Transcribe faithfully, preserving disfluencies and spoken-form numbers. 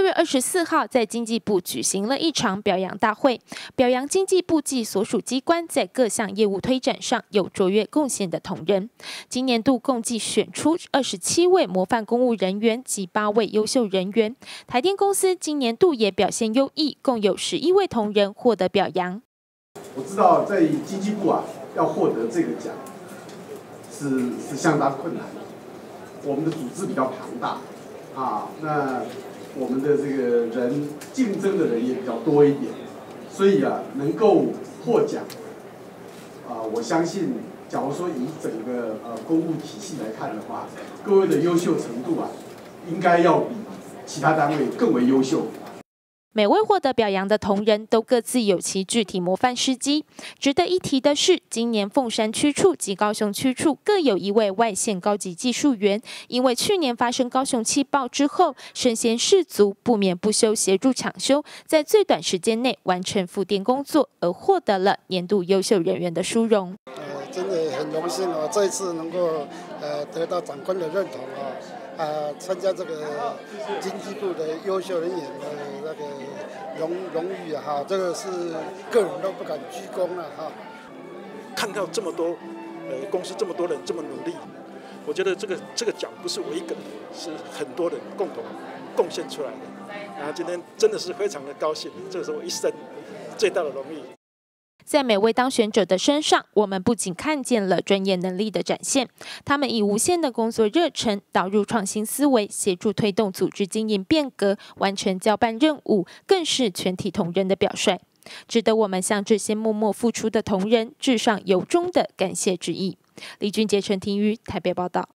月二十四号，在经济部举行了一场表扬大会，表扬经济部及所属机关在各项业务推展上有卓越贡献的同仁。今年度共计选出二十七位模范公务人员及八位优秀人员。台电公司今年度也表现优异，共有十一位同仁获得表扬。 我知道在经济部啊，要获得这个奖是是相当困难的。我们的组织比较庞大啊，那我们的这个人竞争的人也比较多一点，所以啊，能够获奖啊，我相信，假如说以整个呃公务体系来看的话，各位的优秀程度啊，应该要比其他单位更为优秀。 每位获得表扬的同仁都各自有其具体模范事迹。值得一提的是，今年凤山区处及高雄区处各有一位外线高级技术员，因为去年发生高雄气爆之后，身先士卒，不眠不休协助抢修，在最短时间内完成复电工作，而获得了年度优秀人员的殊荣。 呃，真的很荣幸哦，这一次能够呃得到长官的认同哦。啊，参加这个经济部的优秀人员的那个荣荣誉啊，哈，这个是个人都不敢居功了哈。 看到这么多呃公司这么多人这么努力，我觉得这个这个奖不是我一个人，是很多人共同贡献出来的。然后今天真的是非常的高兴，这是我一生最大的荣誉。 在每位当选者的身上，我们不仅看见了专业能力的展现，他们以无限的工作热忱，导入创新思维，协助推动组织经营变革，完成交办任务，更是全体同仁的表率，值得我们向这些默默付出的同仁致上由衷的感谢之意。李俊杰、陈庭瑜台北报道。